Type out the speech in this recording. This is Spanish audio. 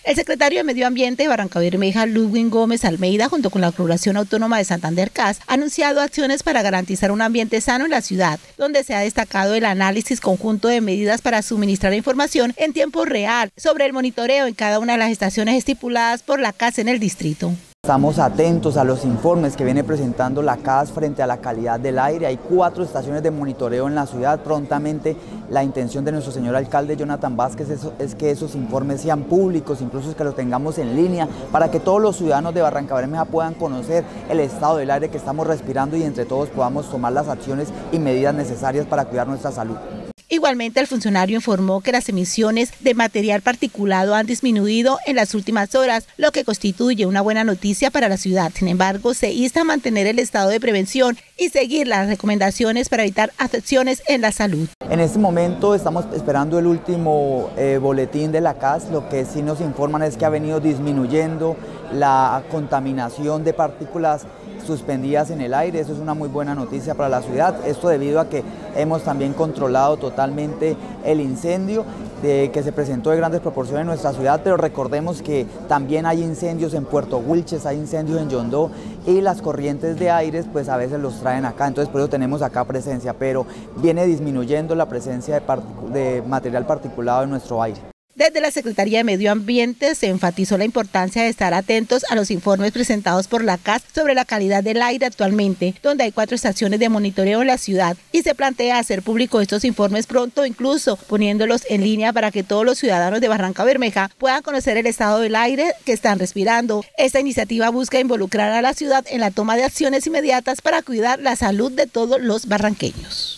El secretario de Medio Ambiente de Barrancabermeja, Ludwig Gómez Almeida, junto con la Corporación Autónoma de Santander CAS, ha anunciado acciones para garantizar un ambiente sano en la ciudad, donde se ha destacado el análisis conjunto de medidas para suministrar información en tiempo real sobre el monitoreo en cada una de las estaciones estipuladas por la CAS en el distrito. Estamos atentos a los informes que viene presentando la CAS frente a la calidad del aire. Hay 4 estaciones de monitoreo en la ciudad. Prontamente la intención de nuestro señor alcalde Jonathan Vázquez es que esos informes sean públicos, incluso que los tengamos en línea, para que todos los ciudadanos de Barrancabermeja puedan conocer el estado del aire que estamos respirando y entre todos podamos tomar las acciones y medidas necesarias para cuidar nuestra salud. Igualmente, el funcionario informó que las emisiones de material particulado han disminuido en las últimas horas, lo que constituye una buena noticia para la ciudad. Sin embargo, se insta a mantener el estado de prevención y seguir las recomendaciones para evitar afecciones en la salud. En este momento estamos esperando el último boletín de la CAS. Lo que sí nos informan es que ha venido disminuyendo la contaminación de partículas suspendidas en el aire. Eso es una muy buena noticia para la ciudad. Esto debido a que hemos también controlado totalmente el incendio que se presentó de grandes proporciones en nuestra ciudad, pero recordemos que también hay incendios en Puerto Wilches, hay incendios en Yondó y las corrientes de aires pues a veces los traen acá, entonces por eso tenemos acá presencia, pero viene disminuyendo la presencia de material particulado en nuestro aire. Desde la Secretaría de Medio Ambiente se enfatizó la importancia de estar atentos a los informes presentados por la CAS sobre la calidad del aire actualmente, donde hay 4 estaciones de monitoreo en la ciudad y se plantea hacer público estos informes pronto, incluso poniéndolos en línea para que todos los ciudadanos de Barrancabermeja puedan conocer el estado del aire que están respirando. Esta iniciativa busca involucrar a la ciudad en la toma de acciones inmediatas para cuidar la salud de todos los barranqueños.